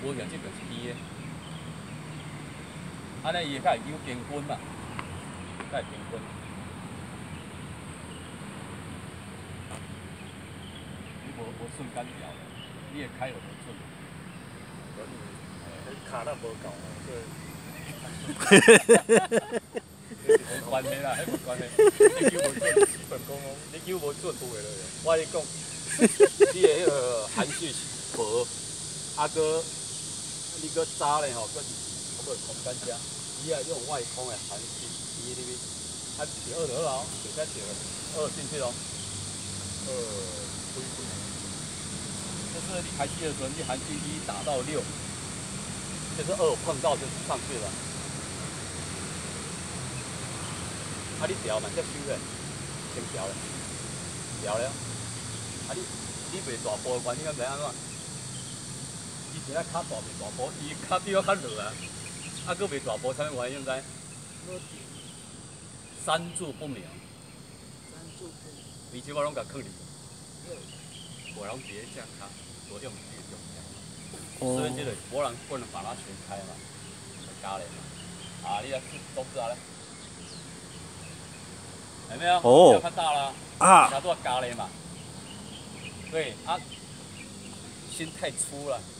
无像这边是低的，安尼伊会较会扭平均嘛，较会平均。你无顺干调的，你会开就无顺。 卡那无够， 无关系啦，迄无关系。你球无准，本讲哦，你球无准有诶落。我跟你讲，你诶迄个含蓄薄，啊个，你个渣咧吼，个是差不多空间遮，伊啊用外空诶含蓄，伊里面，啊是2就好，就再调2进去咯，2推。就是你开机的时候，你含蓄1打到6，就是2碰到就上去了。啊，你调嘛，才收嘞，先调嘞，调了。啊，你袂大波的原因敢知安怎？伊今仔脚大袂大波，伊脚比我较弱啊。啊，佫袂大波，啥物原因知？三柱不明。而且我拢甲放哩，我拢直接这样卡，我用这种。所以这个不能把它全开嘛，加嘞嘛。啊，你来中指啊嘞。有没有？哦，要看大了啊，它都要嘎嘞嘛。对啊，心太粗了。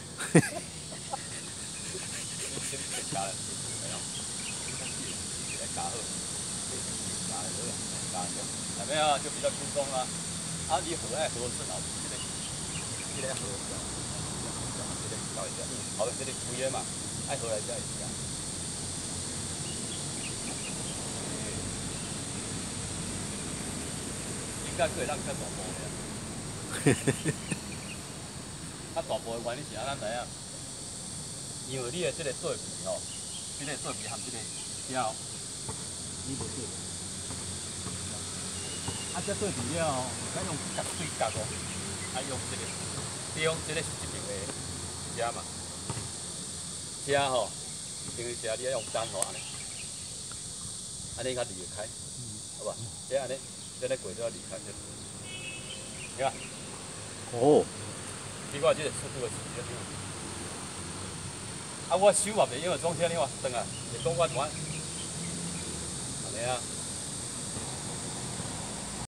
心太嘎了，没有？来嘎好，嘎好，嘎好，有没有？就比较轻松了。啊，你合爱合顺啊，这个合，这个搞一下，好的，这个粗烟嘛，爱合来这样一下。应该可以让较大波的。较大波的原因是安怎知影？因为你的这个做皮吼，这个做皮含这个料，你无做。啊，这做皮了后，咱用角对角哦，啊用这个，利用这个是这边的遮嘛，遮吼，平时遮你要用单吼安尼，安尼较离得开，好吧？这安尼。这个轨都要离开，你看，哦，你看这个速度的时间，啊，我手也袂因为装车你话转啊，是讲我怎，安尼啊。